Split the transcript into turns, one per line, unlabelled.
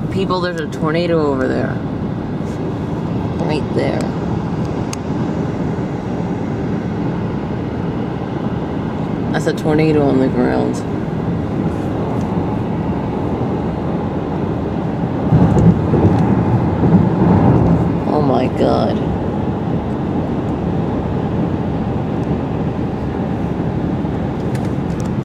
People, there's a tornado over there. Right there. That's a tornado on the ground. Oh my God.